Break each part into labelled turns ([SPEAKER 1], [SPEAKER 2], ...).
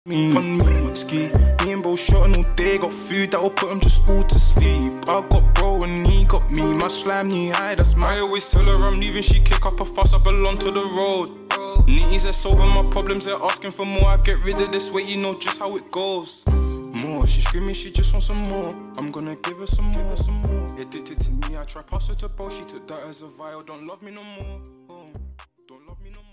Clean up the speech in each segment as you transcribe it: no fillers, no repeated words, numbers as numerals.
[SPEAKER 1] Me on me, ski. Me and bro shotting all day, got food that'll put him just all to sleep. I got bro and he got me, my slime knee high, that's my. I always tell her I'm leaving, she kick up a fuss, I belong to the road. Nitties, they're solving my problems, they're asking for more. I get rid of this weight, you know just how it goes. More, she screaming, she just wants some more. I'm gonna give her some more, some more. Addicted to me, I try pass her to bro, she took that as a vial. Don't love me no more, oh. Don't love me no more.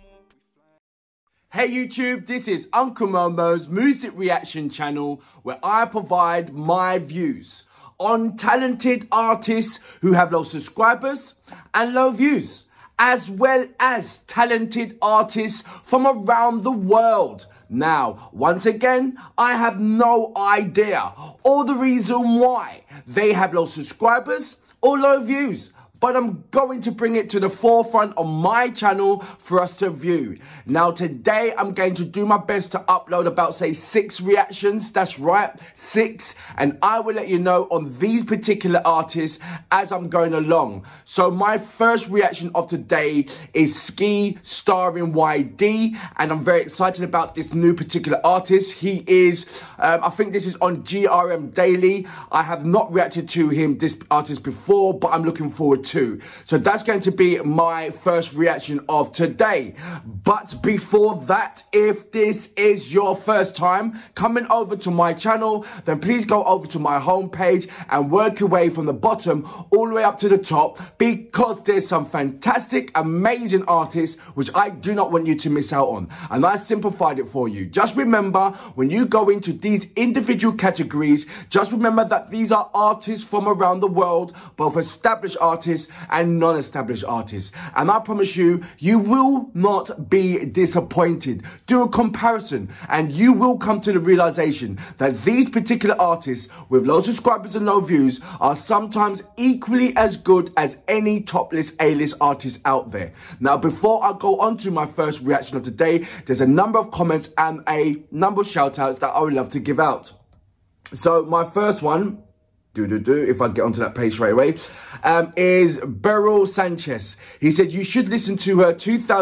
[SPEAKER 2] Hey YouTube, this is Uncle Momo's music reaction channel where I provide my views on talented artists who have low subscribers and low views, as well as talented artists from around the world. Now, once again, I have no idea or the reason why they have low subscribers or low views, but I'm going to bring it to the forefront on my channel for us to view. Now today I'm going to do my best to upload about say 6 reactions, that's right, 6, and I will let you know on these particular artists as I'm going along. So my first reaction of today is Ski starring YD, and I'm very excited about this new particular artist. He is, I think this is on GRM Daily. I have not reacted to him, this artist before, but I'm looking forward to. So that's going to be my first reaction of today. But before that, if this is your first time coming over to my channel, then please go over to my homepage and work your way from the bottom all the way up to the top, because there's some fantastic, amazing artists which I do not want you to miss out on. And I simplified it for you. Just remember, when you go into these individual categories, just remember that these are artists from around the world, both established artists and non-established artists. And I promise you, you will not be disappointed. Do a comparison and you will come to the realization that these particular artists with low subscribers and low views are sometimes equally as good as any topless A-list artist out there. Now, before I go on to my first reaction of today, there's a number of comments and a number of shout outs that I would love to give out. So my first one, if I get onto that page straight away, is Beryl Sanchez. He said, you should listen to her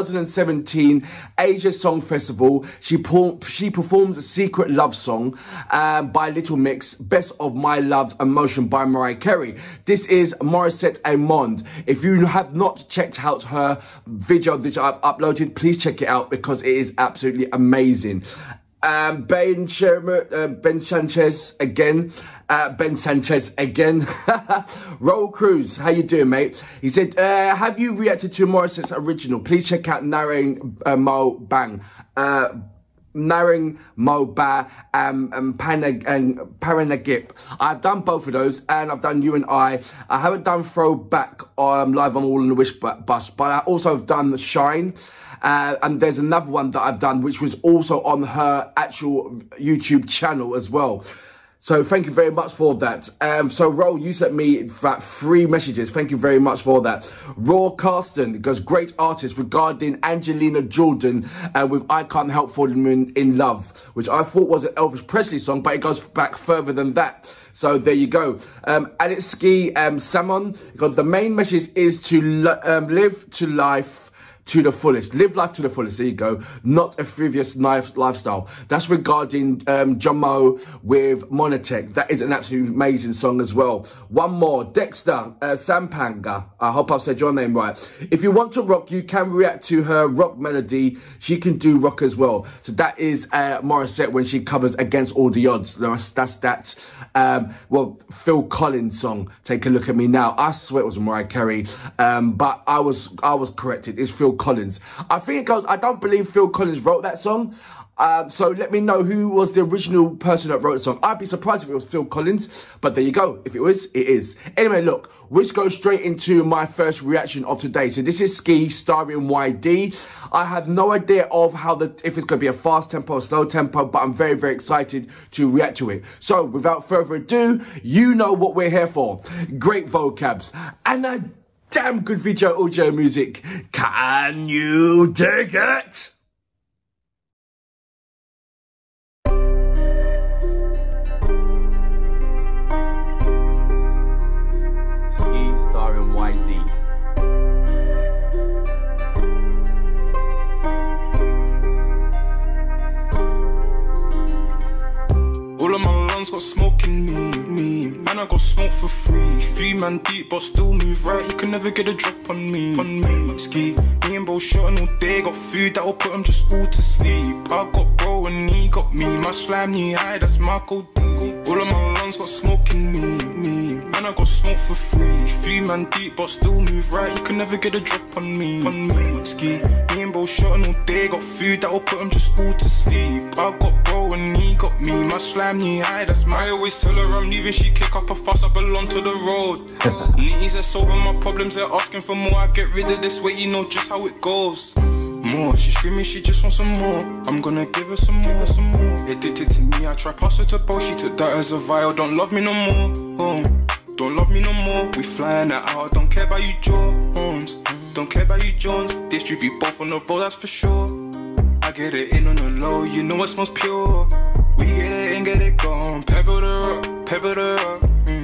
[SPEAKER 2] 2017 Asia Song Festival. She performs a Secret Love Song by Little Mix, Best of My Love's Emotion by Mariah Carey. This is Morissette Amond. If you have not checked out her video that I've uploaded, please check it out because it is absolutely amazing. Ben Sanchez again. Roll Cruz, how you doing, mate? He said, have you reacted to Morissette's original? Please check out Narang Mo Bang. Narang Mo Ba and Paranagip. I've done both of those, and I've done You and I haven't done Throwback live on All in the Wish Bus, but I also have done Shine. And there's another one that I've done which was also on her actual YouTube channel as well. So thank you very much for that. So Ro, you sent me that 3 messages. Thank you very much for that. Raw Carsten goes, great artist regarding Angelina Jordan with I Can't Help Falling in Love, which I thought was an Elvis Presley song, but it goes back further than that. So there you go. Alexski Samon, the main message is to live to life to the fullest. Live life to the fullest. There you go. Not a frivolous lifestyle. That's regarding Jomo with Monotech. That is an absolutely amazing song as well. One more. Dexter Sampanga. I hope I've said your name right. If you want to rock, you can react to her rock melody. She can do rock as well. So that is Morissette when she covers Against All the Odds. That's that. Well, Phil Collins song. Take a look at me now. I swear it was Mariah Carey. But I was corrected. It's Phil Collins. I think it goes, I don't believe Phil Collins wrote that song. So let me know who was the original person that wrote the song. I'd be surprised if it was Phil Collins, but there you go. If it was, it is. Anyway, look, let's go straight into my first reaction of today. So this is Ski starring YD. I have no idea of if it's going to be a fast tempo or slow tempo, but I'm very, very excited to react to it. So without further ado, you know what we're here for. Great vocabs and a damn good video audio music. Can you dig it? Ski starring YD.
[SPEAKER 1] All of my lungs got smoke in me. Man, I got smoke for free. 3 man deep, but still move right. You can never get a drop on me. Ski, me and bro shotting all day. Got food that'll put them just all to sleep. I got bro and he got me. My slime knee high, that's my code. All of my lungs got smoke in me. Man, I got smoke for free. 3 man deep, but still move right. You can never get a drop on me. Ski, me and bro shotting all day. Got food that'll put them just all to sleep. I got bro and he got me. My slime knee high, that's my. I always tell her I'm leaving. She kick up a fuss. I belong to the road. Nitties are solving my problems. They're asking for more. I get rid of this weight. You know just how it goes. More, she screaming, she just wants some more. I'm gonna give her some more, Addicted to me, I try pass her to both. She took that as a vial, don't love me no more. Don't love me no more. We flying it out, don't care about you Jones. Don't care about you Jones. Distribute both on the road, that's for sure. I get it in on the low, you know it smells pure. We get it in, get it gone. Pebble the rock, pebble the rock.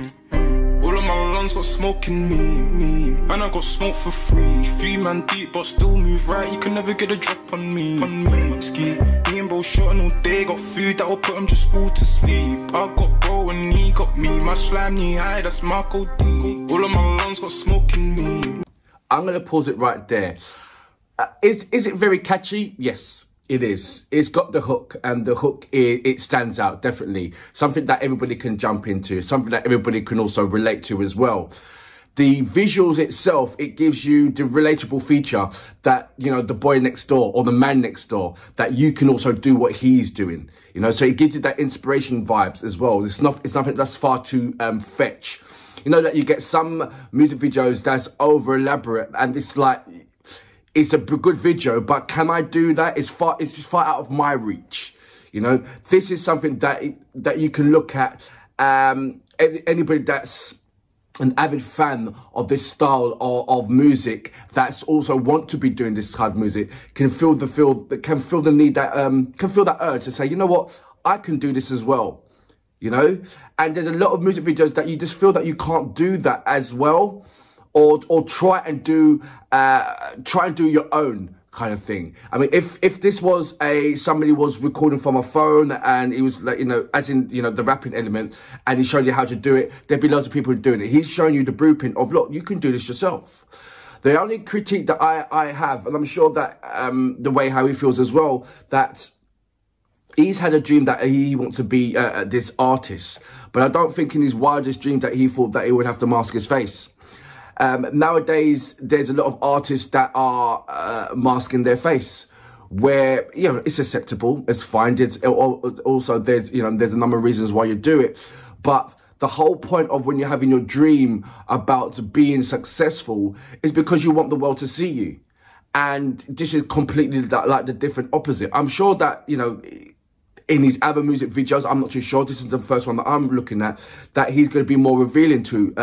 [SPEAKER 1] All of my lungs got smoke in me. Man, I got smoke for free. 3 man deep, but still move right. You can never get a drop on me. Ski, me and bro shotting all day. Got food that'll put them just all to sleep. I got bro and he got me. My slime knee high, that's my code. All of my lungs got smoke in me.
[SPEAKER 2] I'm going to pause it right there. Is it very catchy? Yes. It is. It's got the hook, and the hook, it stands out, definitely. Something that everybody can jump into, something that everybody can also relate to as well. The visuals itself, it gives you the relatable feature that, you know, the boy next door or the man next door, that you can also do what he's doing, you know, so it gives you that inspiration vibes as well. It's nothing that's far too fetch. You know, that you get some music videos that's over elaborate and it's like, it's a good video, but can I do that? It's far out of my reach. You know, this is something that you can look at. Anybody that's an avid fan of this style of music, that's also want to be doing this kind of music, can feel the need, that can feel that urge to say, you know what, I can do this as well. You know, and there's a lot of music videos that you just feel that you can't do that as well. Or try and do your own kind of thing. I mean, if this was somebody was recording from a phone and he was like, you know, as in, you know, the rapping element, and he showed you how to do it, there'd be loads of people doing it. He's showing you the blueprint of, look, you can do this yourself. The only critique that I have, and I'm sure that the way how he feels as well, that he's had a dream that he wants to be this artist, but I don't think in his wildest dream that he thought that he would have to mask his face. Nowadays, there's a lot of artists that are masking their face, where, you know, it's acceptable, it's fine. Also, there's a number of reasons why you do it. But the whole point of when you're having your dream about being successful is because you want the world to see you. And this is completely like the different opposite. I'm sure that, you know, in his other music videos, I'm not too sure, this is the first one that I'm looking at, that he's going to be more revealing to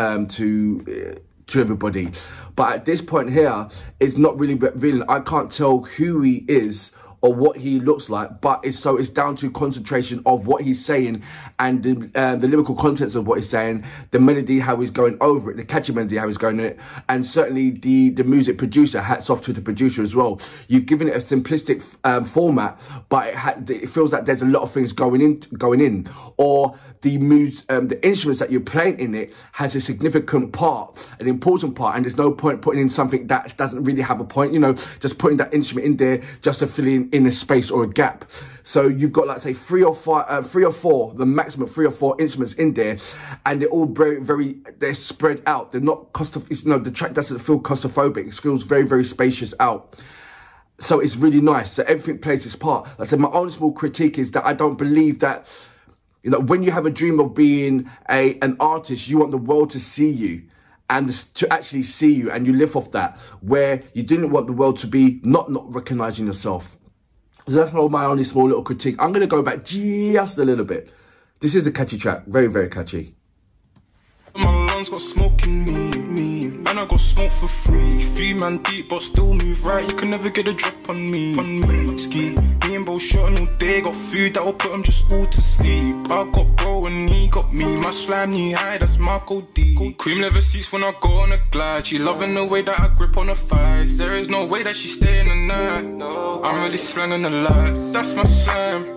[SPEAKER 2] everybody. But at this point here, it's not really revealing. I can't tell who he is or what he looks like, but it's down to concentration of what he's saying and the lyrical contents of what he's saying, the melody, how he's going over it, the catchy melody, how he's going in it, and certainly the music producer. Hats off to the producer as well. You've given it a simplistic format, but it feels like there's a lot of things going in, or the instruments that you're playing in it has a significant part, an important part, and there's no point putting in something that doesn't really have a point, you know, just putting that instrument in there just to fill in a space or a gap. So you've got, like, say, three or four, the maximum 3 or 4 instruments in there, and they're all they're spread out. They're not the track doesn't feel claustrophobic. It feels very, very spacious out. So it's really nice. So everything plays its part. Like I said, my only small critique is that I don't believe that, you know, when you have a dream of being an artist, you want the world to see you and to actually see you, and you live off that, where you didn't want the world to be not recognizing yourself. So that's my only small little critique. I'm going to go back just a little bit. This is a catchy track. Very, very catchy.
[SPEAKER 1] My lungs got smoke in me. Man, I got smoke for free. 3 man deep, but still move right. You can never get a drop on me. Ski, me and bro shotting all day. Got food that'll put them just all to sleep. I got bro and he got me. My slime knee high, that's my code D. Cream leather seats when I go on a glide. She loving the way that I grip on her thighs. There is no way that she staying the night. No, I'm really slanging the light. That's my slam.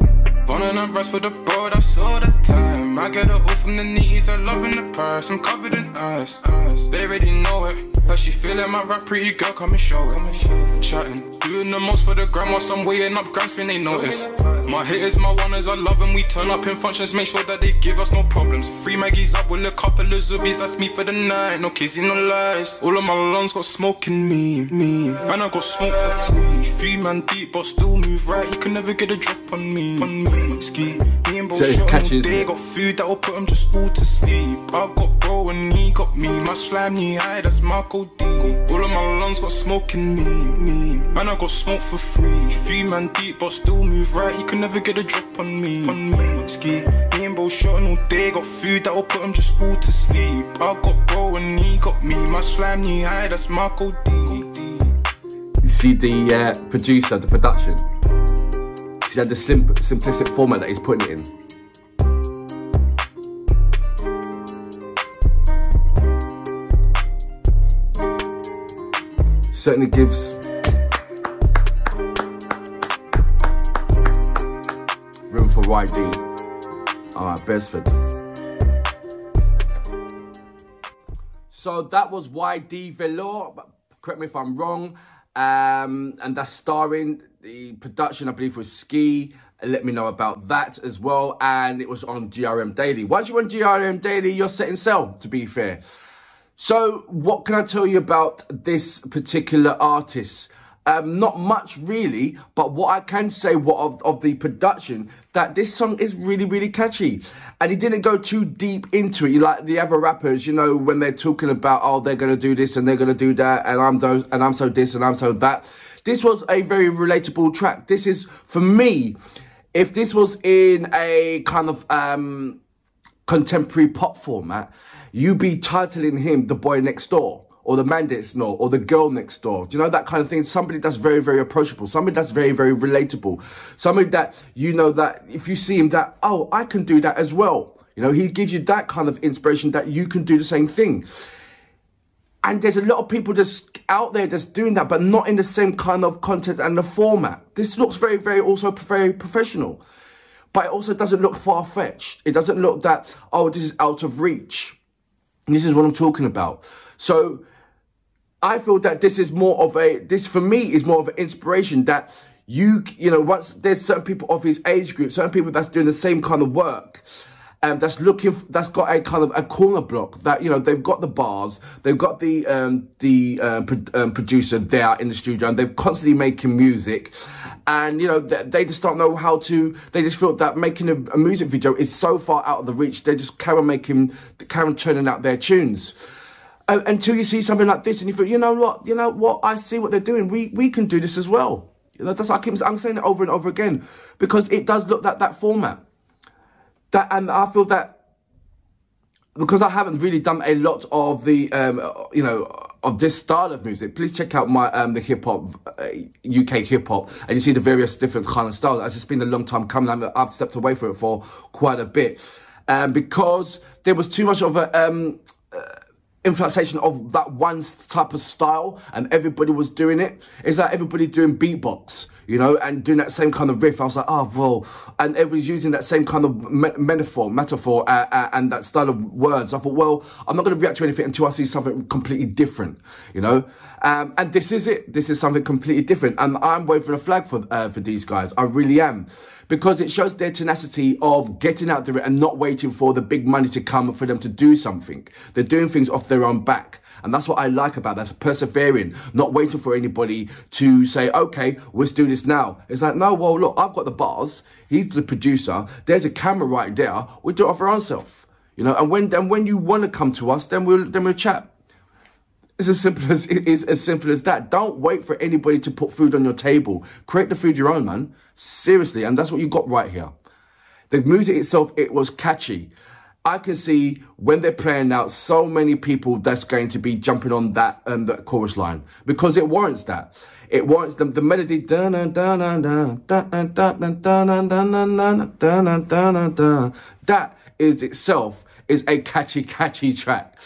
[SPEAKER 1] Running and rest for the bro, that's all the time. I get it all from the knees, I love in the purse. I'm covered in ice. They already know it. But she feeling my rap, pretty girl, come and show it. Chatting, doing the most for the gram whilst I'm weighing up grams, fin they notice. My hitters, my oneers, I love them. We turn up in functions, make sure that they give us no problems. Free Maggie's up with a couple of zoobies, that's me for the night. No kizzy, no lies. All of my lungs got smoke in me. Man, I got smoke for free. 3 man deep, but still move right. You can never get a drop on me. Ski, me and bro shot all day. Got food that will put them just all to sleep. I got bro and he got me. My slime knee high, that's my code D. All of my lungs got smoke in me. Man, I got smoke for free. 3 man deep, but still move right. You can never get a drop on me. Ski, me and bro shot all day. Got food that will put them just all to sleep. I got bro and he got me. My slime knee high, that's my code D.
[SPEAKER 2] You see the producer, the production. See the simplistic format that he's putting it in. Certainly gives room for YD. Alright, Beresford. So that was YD Velour, correct me if I'm wrong, and that's starring. The production, I believe, was Ski. Let me know about that as well. And it was on GRM Daily. Once you're on GRM Daily, you're setting sail, to be fair. So what can I tell you about this particular artist? Not much really, but what I can say of the production, that this song is really, really catchy. And he didn't go too deep into it. Like the other rappers, you know, when they're talking about, oh, they're going to do this and they're going to do that, and I'm so this and I'm so that. This was a very relatable track. This is, for me, if this was in a kind of contemporary pop format, you'd be titling him The Boy Next Door, or The Man Next Door, or The Girl Next Door. Do you know, that kind of thing? Somebody that's very, very approachable. Somebody that's very, very relatable. Somebody that, you know, that if you see him, that, oh, I can do that as well. You know, he gives you that kind of inspiration that you can do the same thing. And there's a lot of people just out there that's doing that, but not in the same kind of content and the format. This looks very, very, also very professional. But it also doesn't look far-fetched. It doesn't look that, oh, this is out of reach. And this is what I'm talking about. So I feel that this is more of this for me is more of an inspiration that you know, once there's certain people of his age group, certain people that's doing the same kind of work, that's got a kind of a corner block that, you know, they've got the bars, they've got the producer there in the studio, and they're constantly making music, and, you know, they just don't know how to, they just feel that making a music video is so far out of the reach, they just carry on churning out their tunes. Until you see something like this and you feel, you know what, I see what they're doing, we can do this as well. You know, that's why I'm saying it over and over again, because it does look like that format. And I feel that because I haven't really done a lot of the, you know, of this style of music, please check out my the hip hop, UK hip hop, and you see the various different kind of styles. It's just been a long time coming. I've stepped away from it for quite a bit, because there was too much of a influxation of that one type of style, and everybody was doing it. It's like everybody doing beatbox, you know, and doing that same kind of riff. I was like, oh, bro. And everybody's using that same kind of metaphor, and that style of words. I thought, well, I'm not going to react to anything until I see something completely different, you know. And this is it. This is something completely different. And I'm waving a flag for these guys. I really am. Because it shows their tenacity of getting out there and not waiting for the big money to come for them to do something. They're doing things off their own back. And that's what I like about that, persevering, not waiting for anybody to say, okay, let's do this now. It's like, no, well, look, I've got the bars. He's the producer. There's a camera right there. We'll do it off our own self. You know, and when you want to come to us, then we'll chat. It's as simple as that. Don't wait for anybody to put food on your table. Create the food your own, man. Seriously, and that's what you got right here. The music itself, it was catchy. I can see when they're playing out so many people that's going to be jumping on that chorus line, because it warrants that. It warrants the melody. That is itself is a catchy track.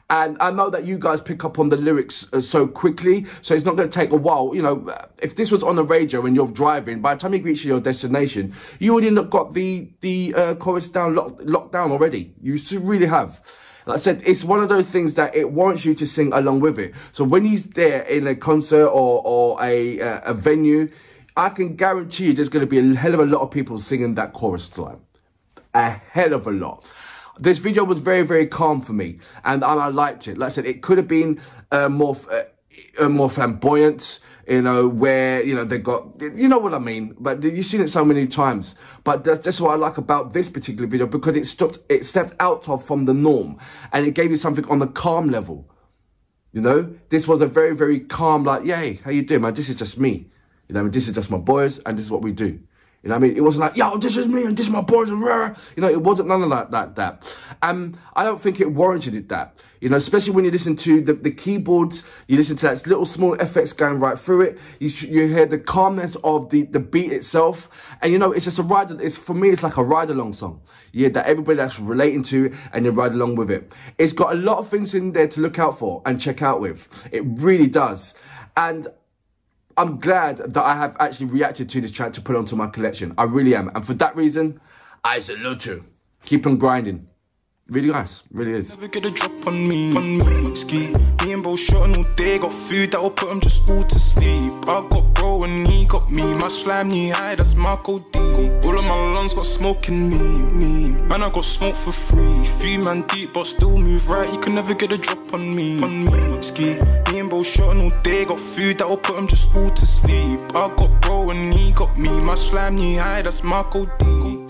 [SPEAKER 2] And I know that you guys pick up on the lyrics so quickly, so it's not going to take a while. You know, if this was on the radio and you're driving, by the time you reach your destination, you already got the chorus down, locked down already. You should really have. Like I said, it's one of those things that it warrants you to sing along with it. So when he's there in a concert or a venue, I can guarantee you there's going to be a hell of a lot of people singing that chorus line. A hell of a lot. This video was very, very calm for me, and I liked it. Like I said, it could have been more flamboyant, you know, where, you know, they got, you know what I mean, but you've seen it so many times. But that's what I like about this particular video, because it stepped out from the norm, and it gave you something on the calm level. You know, this was a very, very calm, like, yay, how you doing, man? This is just me. You know, I mean, this is just my boys, and this is what we do. You know what I mean? It wasn't like, yo, this is me and this is my boys and rah. You know, it wasn't none of that. I don't think it warranted it that. You know, especially when you listen to the keyboards, you listen to that little small effects going right through it. You hear the calmness of the beat itself. And, you know, it's just a ride. For me, it's like a ride-along song. Yeah, that everybody that's relating to, and you ride along with it. It's got a lot of things in there to look out for and check out with. It really does. And I'm glad that I have actually reacted to this track to put it onto my collection. I really am. And for that reason, I salute you. Keep on grinding. Really nice. Really is.
[SPEAKER 1] Never get a drop on me. Ski. Me and bro shotting all day. Got food that'll put them just all to sleep. I got bro and he got me. My slime knee high, that's my code D. All of my lungs got smoke in me. Man, I got smoke for free. Few man deep, but still move right. You can never get a drop on me. Ski. Me and bro shotting all day. Got food that'll put them just all to sleep. I got bro and he got me. My slime knee high, that's my code D.